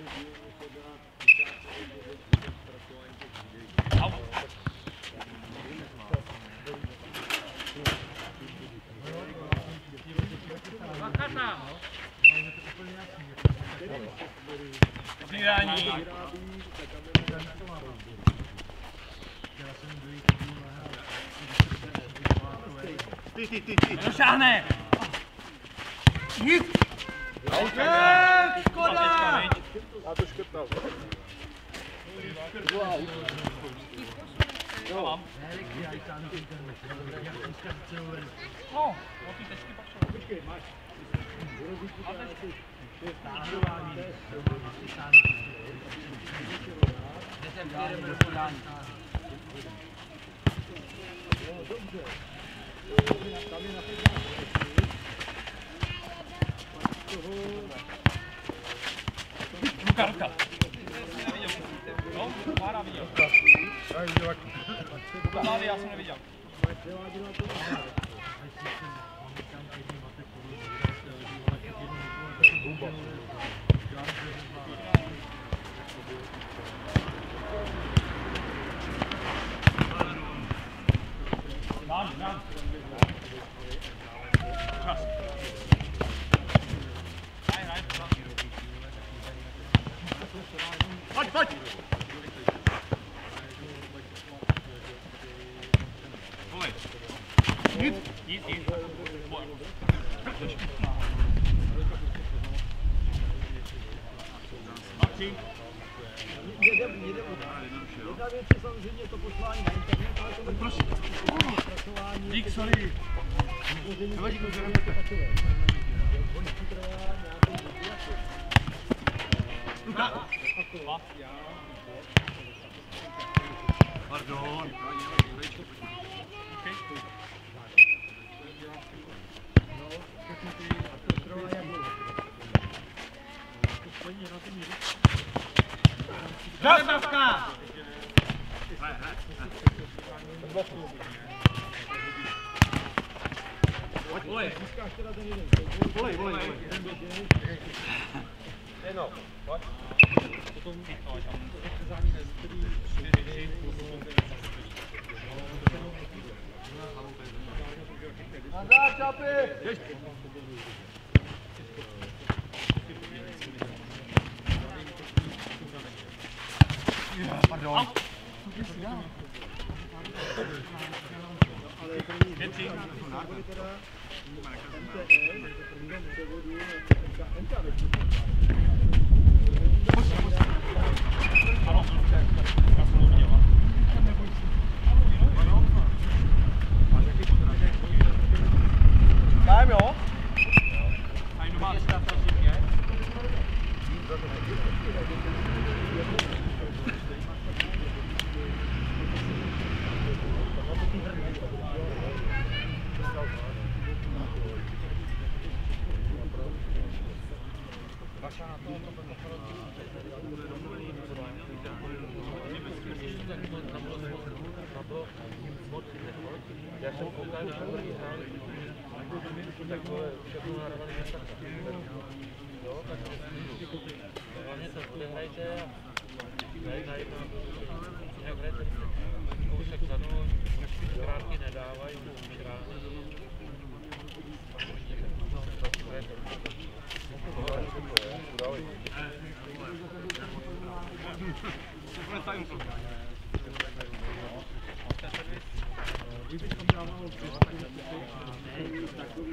Vydání. Ty. Došáhne. Jít. Škoda. Já to škrtal. Jo, mám. No, ty tečky pak jsou. Počkej, máš. Ruka. No, Mára viděl. Ruka, já jsem neviděl. Čas. Pojď! Volej. Jít. Martin. Jedna věc je samozřejmě to poslání na internet, ale to prosím. Dík, sorry. nevadí, to zrovna takové. Oni si trvá nějakou dobu jako. Ruka. Pardon. Zastavka! Volej. Volej. No, pojď. Potom Nazad, čapy! Pardon. Dájem, jo? Já jsem koukal, že jsme hráli takové všechno narvané na takhle. Jo, tak hlavně to hrajte a jinak hrajte kousek za noc, krátky nedávají, Kdybychom dávali takový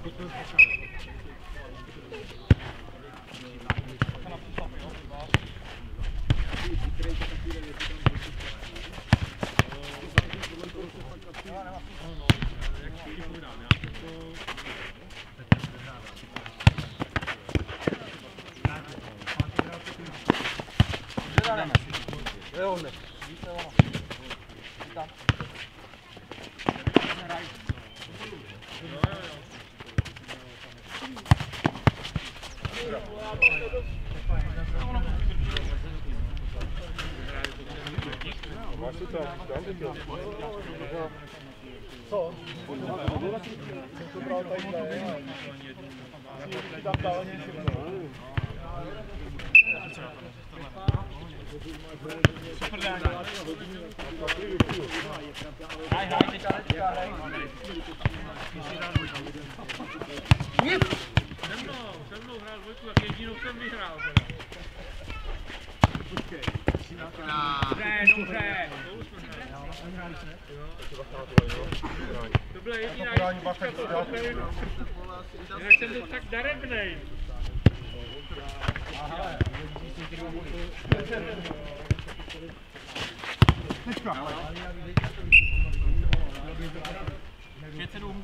Jo, ne. Máš to tam, co? Jsem to bral takhle, tam dál něco. Super dání. Hraj, teďka hraj. Se mnou hrál dvojku, jak jedinou jsem vyhrál. Počkej. Dobře. To byla jediná jednička, jinak jsem byl tak darebnej. Tečka. 5-7.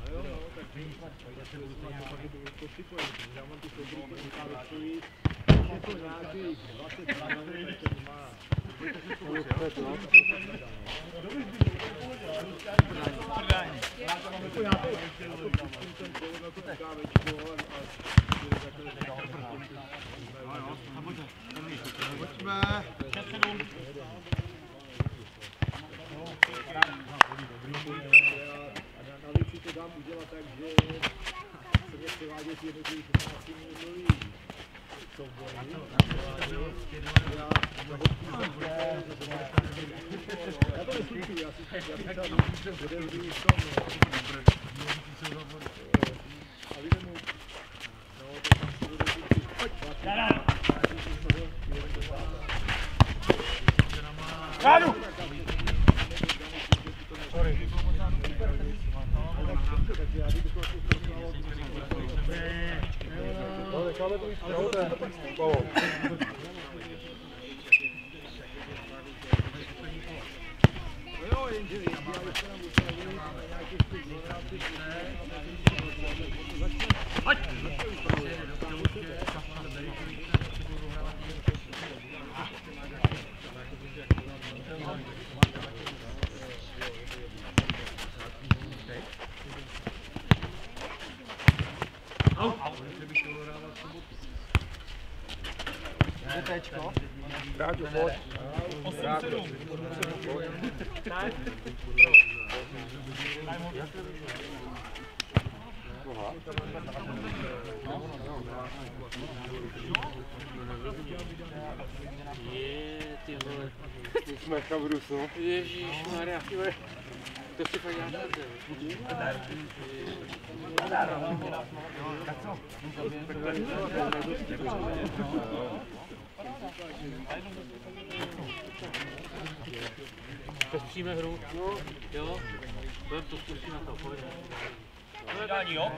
Navíc si to dám udělat tak, že se mě převádět jednotlivých 15 minulý soubory. Já to neslučuji, já si třeba odevřu v tom. A vy tomu, no, to tam si odevřu. Pojď, Rádu! Sorry. Jo, jenže já bych se nám musel nějakých Tečko. Ráďo, pojď. 8-7. Ty vole. Jsme v Brusu. Ježišmarja. To si fakt děláte. Tak co? Přestříme hru. Jo? To zkusí na to, pojď. Vydání, jo?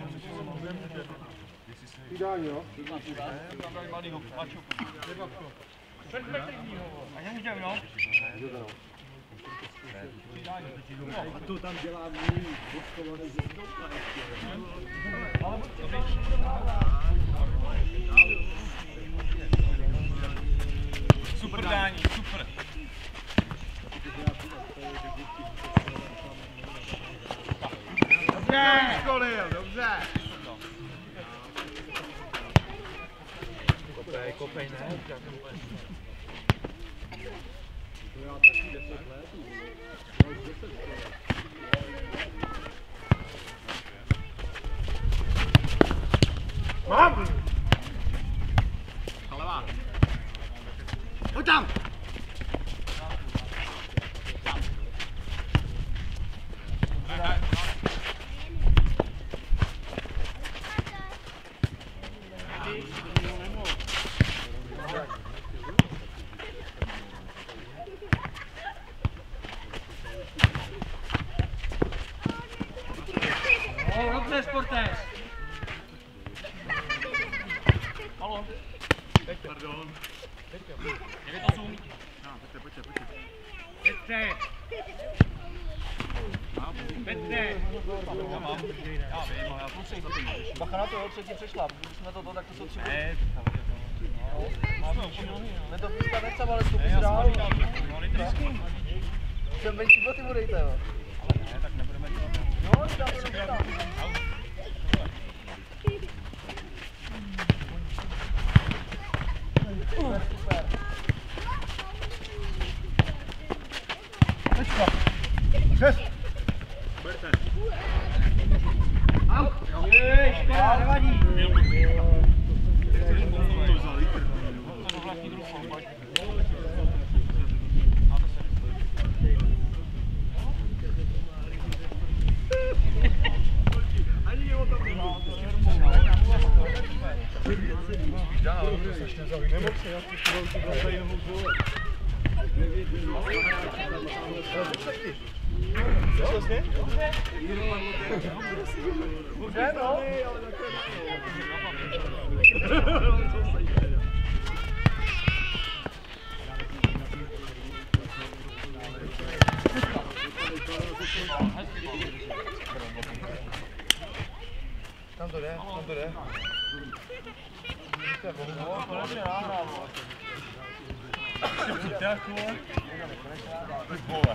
Vydání, jo? Tam dali malýho maču. Perspektivního. A já můžem, jo? A to tam dělá můj boskovaný zestoupa ještě. Super dání, super. Dobře, školil, dobře. Kopej, ne? To já taky 10 let. Já už 10 let. Mám! Halevá. Pojď tam! Dobře, Sportes. Halo. Pardon. 9-8. Pojďte. Petře. Já mám. Já vím, ale já prosím. Bacha na to, co ti přešla, když jsme to tak to jsou 3 body. Ne, to píska nechcem, ale zkupi si dál. Jsem menší boty budejte, jo. Ale ne, tak nebudeme dělat. Jo, já to nepůjde. Super. Tečka. 6. Berte. Au. Jej, škoda, nevadí. To vzal litr. To do vlastní druhu, pojď. Nemohl se, já si to zase jenom dvou. Co vlastně? Může, no. Tam to jde, tam to jde. No, konečně nahrál. Přitáku. Vole.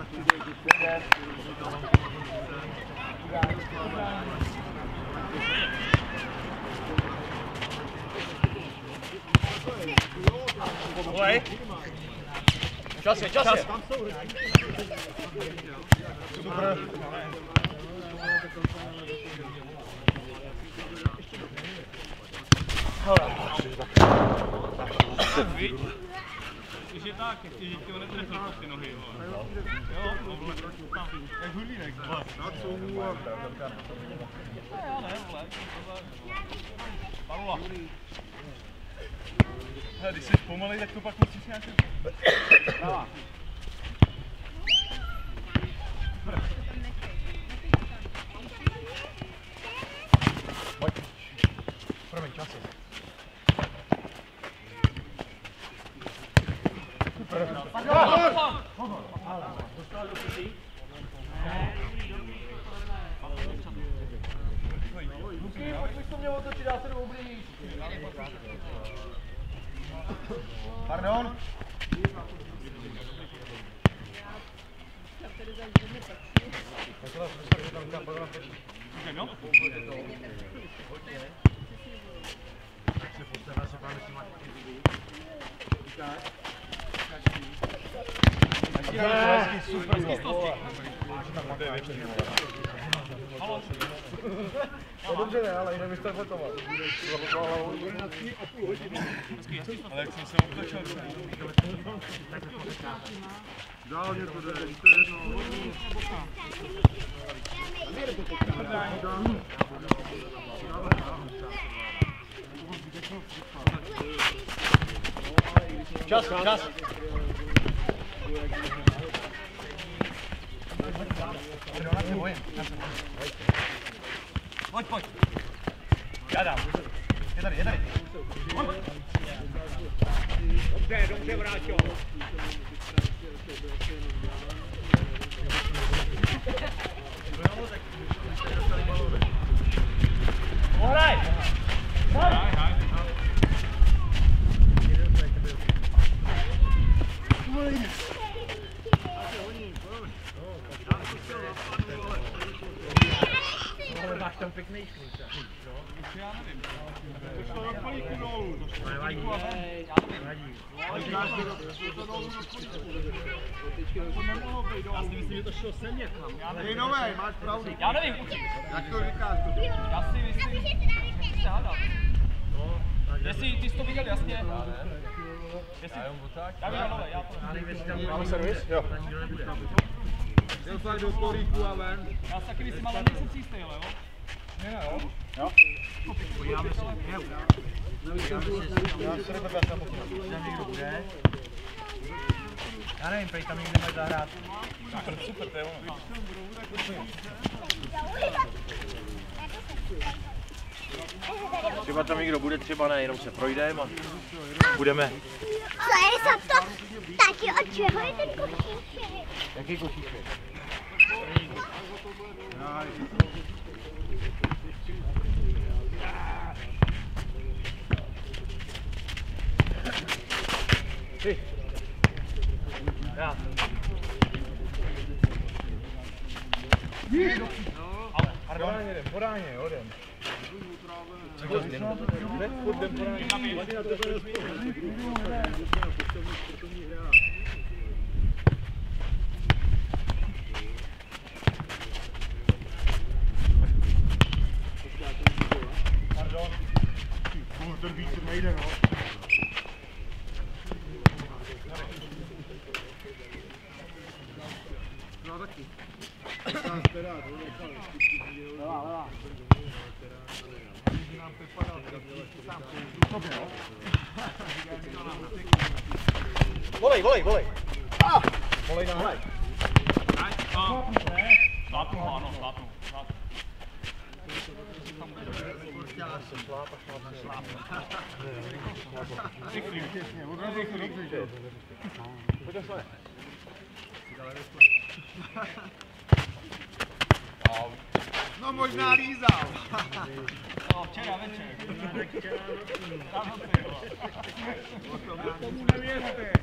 Volej. Čas je. Super. Víš? Když je tak, že ti ho netrefil pod ty nohy, vole. Jo, vole. Jak hulínek, vole. Na co mu a... Já ne, vole. Pavla. Hele, když jsi pomalej, tak to pak musíš nějaký... Dává. Pojď. Promiň, čas je. Luky, pojď to mě otočit, já se jdu oblíž. Pardon? No dobře ne, ale jinak byste fotoval. Ale jak jsem se otočil, dál mě to jde, to je jedno. Čas. Pojď. Já dám. Je tady. Dobře, Vráťo. Pohraj! Ale máš tam pěkný šlík. Já nevím. To šlo na kolíku dolů. Nevadí. Já si myslím, že to šlo sem někam. Hej, Novej, máš pravdu. Já nevím, určitě. Jak to říkáš? Já si myslím, že se hádat. Jestli ty jsi to viděl jasně. Já jenom tak. Já viděl Nové, já to. Máme servis? Jo. Jel pak do kolíku a ven. Já si taky myslím, ale nejsem si jistý, jo? Jo? Podíváme se. Já se nebavím tam pokud. Tam někdo bude. Já nevím, prej tam někde mají zahrát. Super, to je ono. Třeba tam někdo bude, třeba ne, jenom se projdeme a budeme. Co je za to? Taky od čeho je ten košíček? Jaký košíček? Ty. Já. Poráně, odem. Pardon. Ten vítr nejde, no. No taky. Levá. Volej. Volej na hraj. Slátnu ho, ano, slátnu. No možná lízal. No, včera večer. Tam Tomu nevěřte.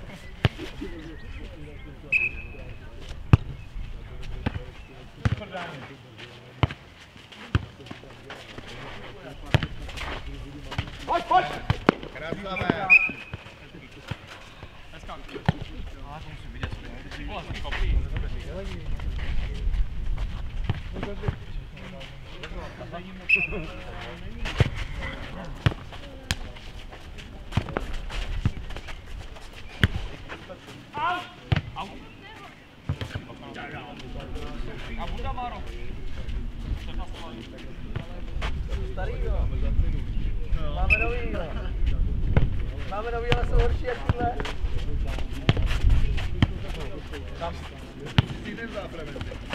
Pojď! Krásné. Dneska. Ale to musím vidět, co je. Vole, ty koplí. Au. A Buda Máro. Starýho. Máme nový, ale jsou horší jak tyhle. Tam si jdem zápravě.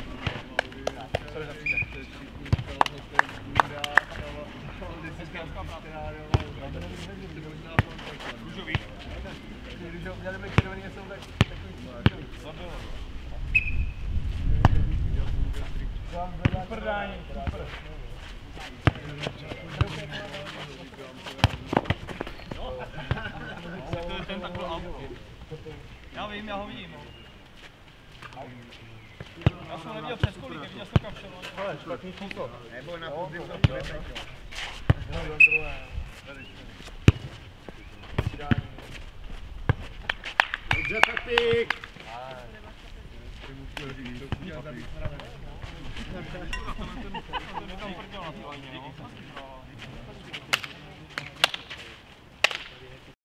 Růžový. Měli by červený, jsou takový Prdání. Ten tak byl auto. Já vím, já ho vidím. Já jsem ho neviděl přes kolíkem, viděl jsem kapšel. Ale špatný číslo. Nebo na pozdě to nepečo. Dobře, Tatik! Ten tam prděl na té lajně, no.